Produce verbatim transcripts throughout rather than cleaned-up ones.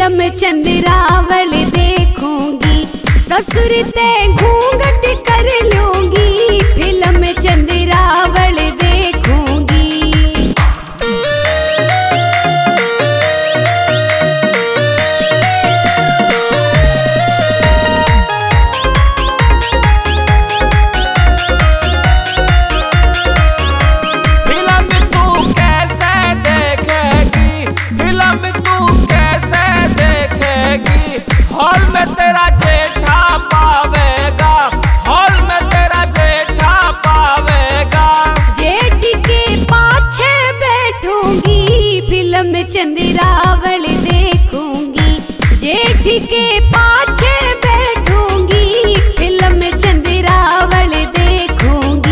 Film Chandrawal देखूंगी, ससुर ते घूंघट कर लूंगी, फिल्म चंद्रावल देखूंगी। फिल्म तू कैसे देखेगी, फिल्म तू कैसे देखेगी, हॉल में तेरा जेठा पावेगा, हॉल में तेरा जेठा पावेगा। जेठ के पाछे बैठूंगी, फिल्म चंद्रावल देखूंगी, जेठ के पाछे बैठूंगी, फिल्म चंद्रावल देखूंगी।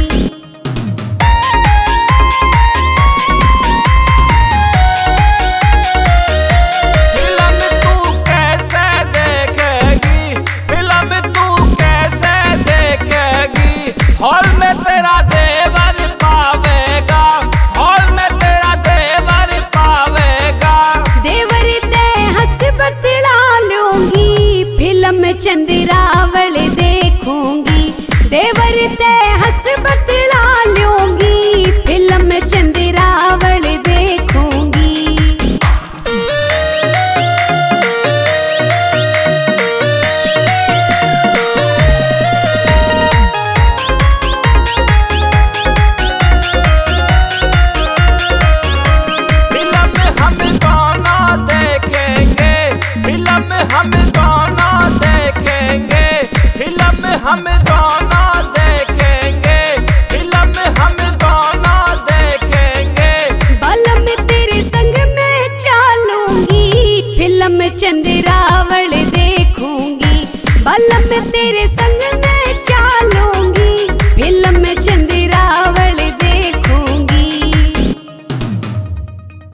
फिल्म तू कैसे देखेगी, फिल्म तू कैसे देखेगी, हॉल में तेरा देवर पावेगा, हॉल में तेरा देवर पावेगा। देवर ते हंस बतला लूंगी, फिल्म चंद्रावल देखूंगी, देवर ते हंस बतला लूंगी, फिल्म चंद्रावल देखूंगी। फिल्म हम दोनों देखेंगे, फिल्म हम दोनों देखेंगे, फिल्म हम दोनों देखेंगे, फिल्म हम दोनों देखेंगे। बलम तेरे संग में चलूंगी, फिल्म चंद्रावल देखूंगी, बलम तेरे संग